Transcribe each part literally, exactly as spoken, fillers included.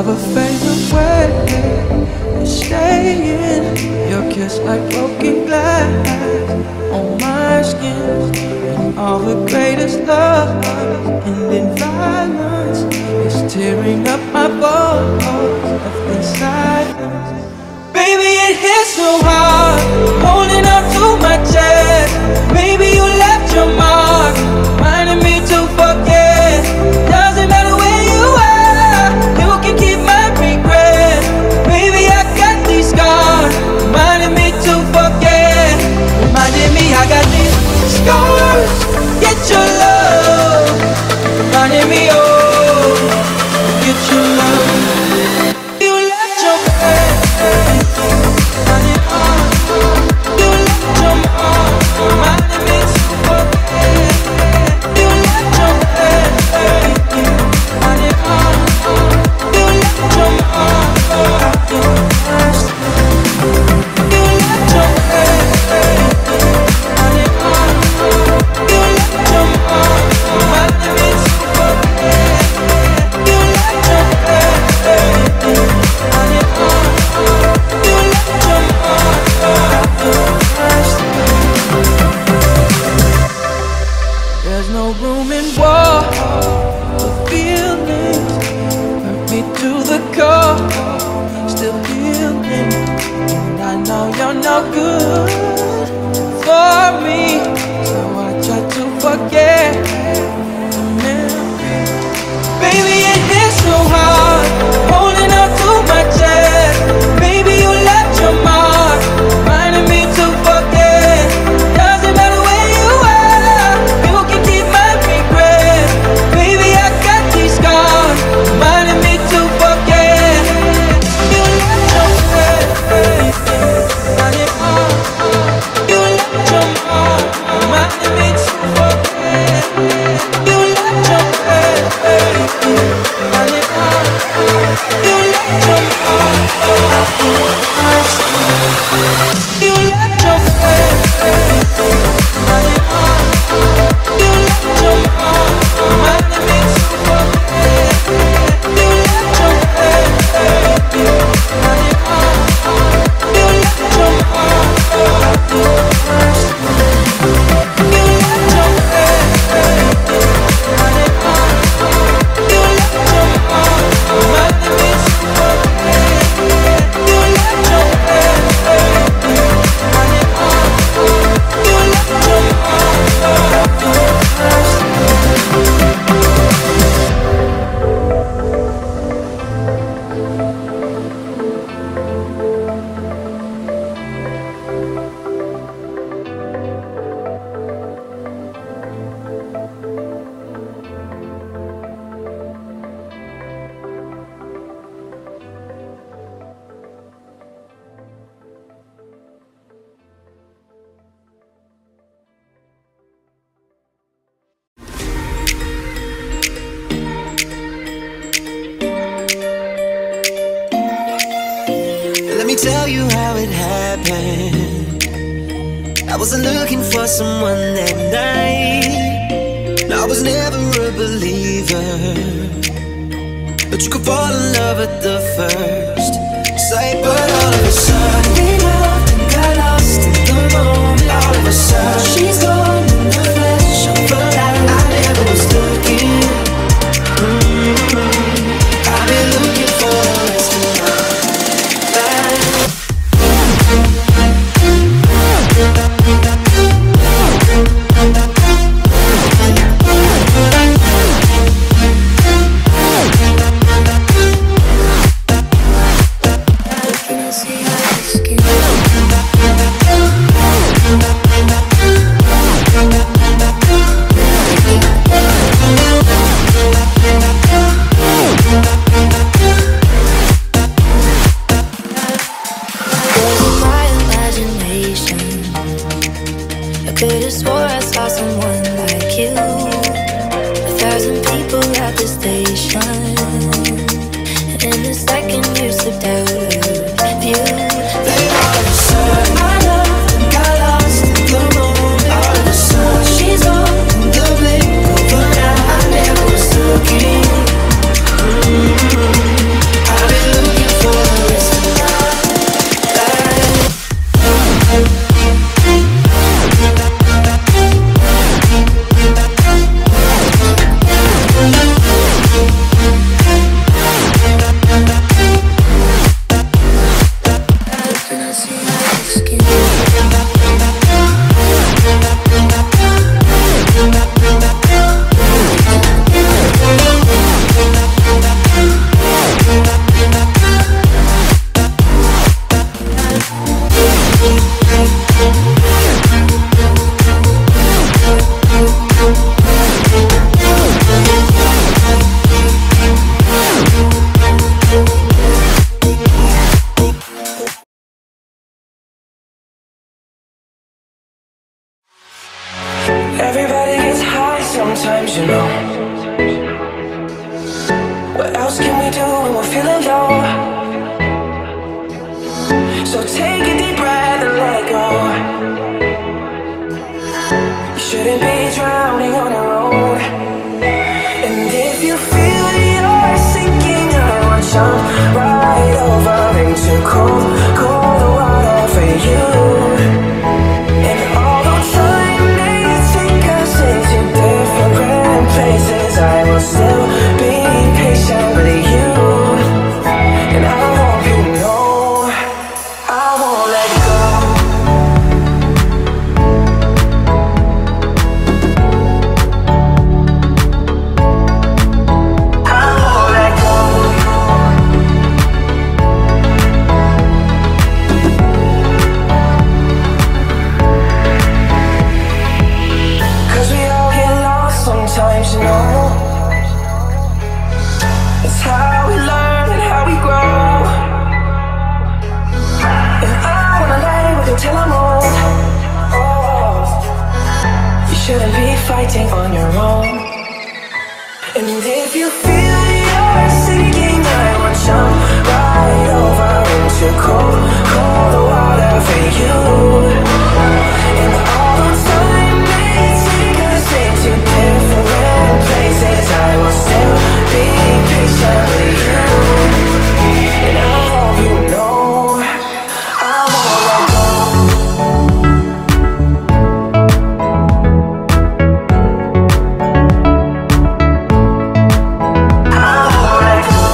have a favorite way of staying. Your kiss like broken glass on my skin. And all the greatest love and in violence is tearing up my bones, left in silence. Baby, it hits so hard, holding on to my chest. Maybe you left your mark, reminding me to forget. Doesn't matter where you are, you can keep my regret. Baby, I got these scars, reminding me to forget. Reminding me I got these scars, get your love. Reminding me, oh, get your love. You left your bed, you left your mom, reminding me to forget. You left your bed, you left your mom, you left your bed, you left your mom, reminding me to forget. You left your bed, you left your mom. There's no room in war for feelings. Hurt me to the core, still healing. And I know you're no good for me, so I try to forget the memory. Baby, it hits so hard, holding on to my chest. Baby, you left your mark, reminding me to forget. Doesn't matter where you are, you can keep my regret. Baby, I got these scars, reminding me to forget. You left your bed, you left your mom, reminding me to forget. You left your bed, you left your mom, you left your bed, you left your mom, reminding me to forget. You left your bed, you left your mom, you Let me tell you how it happened. I wasn't looking for someone that night. I was never a believer, but you could fall in love at the first sight. But all of a sudden we loved and got lost in the moment. All of a sudden she's gone in the flesh of a light. I never was looking. mm-hmm. I've been looking for the rest of my life. Could've swore I saw someone like you. A thousand people at the station, and in a second you slipped out of view. Then all of a sudden I loved and got lost in the moment. All of a sudden she's gone in the blink of an eye. I never was looking. mm-hmm. I sometimes, you know. What else can we do when we're feeling low? So take a deep breath and let it go. You shouldn't be drowning on your own. And if you feel you're sinking, I want to jump right over into cold, cold water for you. And although time may take us into different places, I will still be patient with you. And I hope you know I won't let go. I won't let go. Cause we all get lost sometimes, you know. It's how we learn and how we grow. And I wanna lay with you till I'm old. Oh, you shouldn't be fighting on your own. And if you feel you're sinking, I will jump right over into cold, cold water for you. And although time may take us into different places, I will still be patient with you. And I hope you know I won't let go. I won't let go.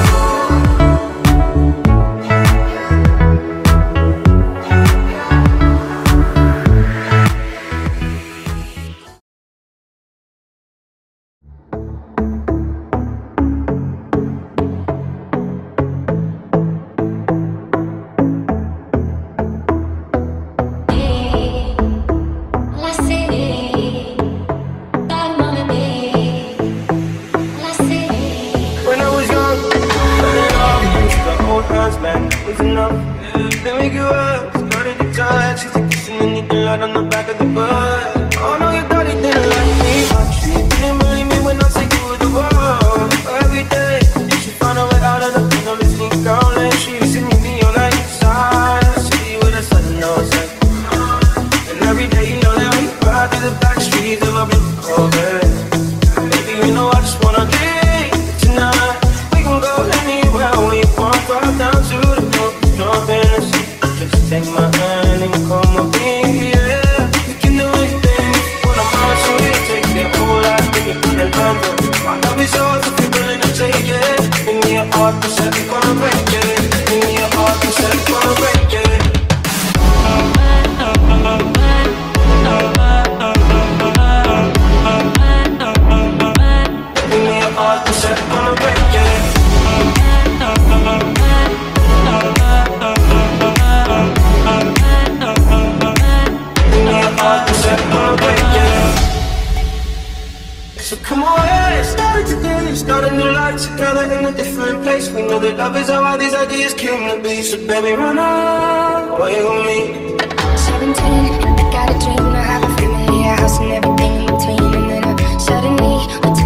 When I was young, the old hands, man, was enough. Then we grew up, started to touch. She's a kissing and eating light on the back of the bus. Oh no, your daddy didn't like me much. You didn't believe me when I said you were the world. Every day, she found a way out of the pain of listening down. And she used to meet me on the inside. City with a sudden no sense. And every day, you know that we ride through the back streets of a blue Corvette. Baby, you know I just wanna live tonight. We can go anywhere we want, right down to the coast, jump in the sea. Just take my hand and come with me, yeah. We can do anything when I'm out, so we take the whole life, take it to the London. My love is yours if you're willing to take it. Give me your heart, you said we're gonna break it. Give me your heart, you said we're gonna break it. Give me your heart, you said we're gonna break it. So come on, yeah, start today, start a new life together in a different place. We know that love is how these ideas came to be. So baby, run away with me. seventeen, I got a dream, I have a family, a house and everything in between. And then uh, suddenly, we're